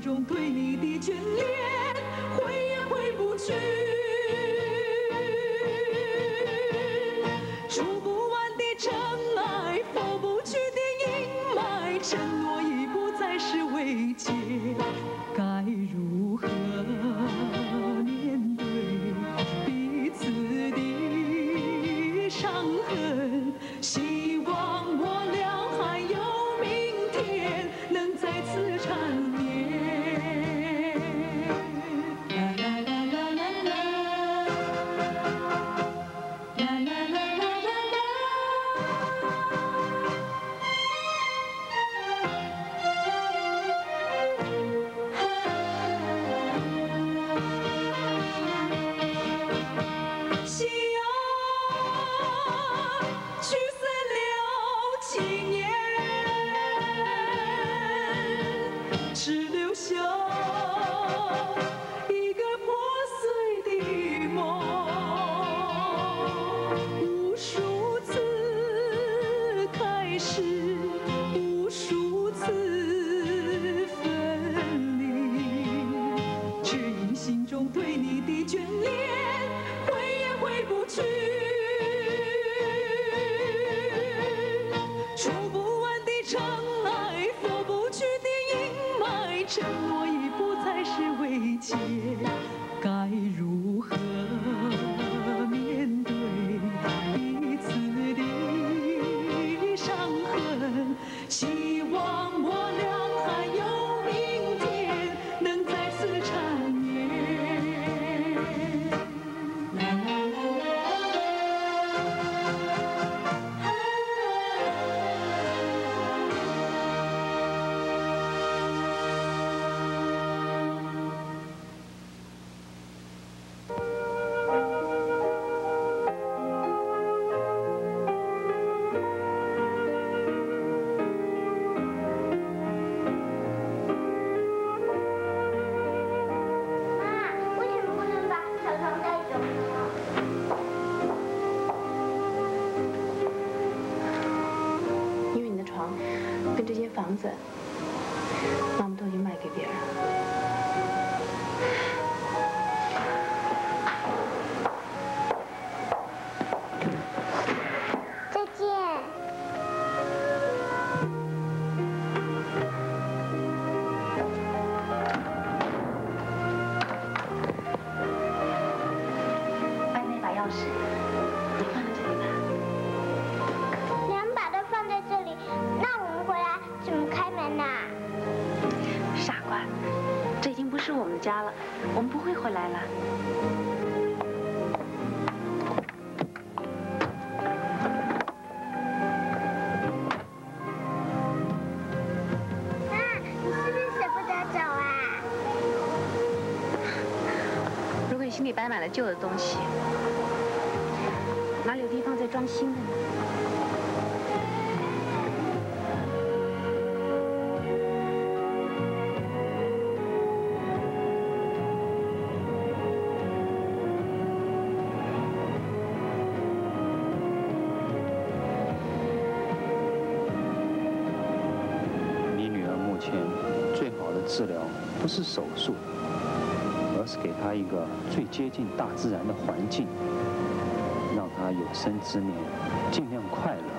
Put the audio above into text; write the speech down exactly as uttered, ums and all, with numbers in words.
中对你的眷恋，回也回不去。数不完的尘埃，拂不去的阴霾，承诺已不再是慰藉，该如何面对彼此的伤痕？希望我俩还有明天，能再次缠绵。啦啦啦啦啦啦，啦啦啦啦啦啦。夕阳驱散了情念，只留下一个破碎的梦。无数次开始，无数次分离，只因心中对你的眷恋，回也回不去。数不完的尘埃，拂不去的阴霾，承诺已不再是慰藉，该如何面对彼此的伤痕？希望我俩还有明天，能再次缠绵。啦啦啦妈，为什么不能把小床带走呢？ 因为你的床跟这间房子，妈妈都已经卖给别人了。 再见。 把那把钥匙，你放在这里吧。 两把都放在这里，那我们回来怎么开门呐？ 傻瓜，这已经不是我们的家了，我们不会回来了。 妈，你是不是舍不得走啊？ 如果你心里摆满了旧的东西，哪里有地方再装新的呢？ 你女儿目前最好的治疗不是手术，而是给她一个最接近大自然的环境，让她有生之年尽量快乐。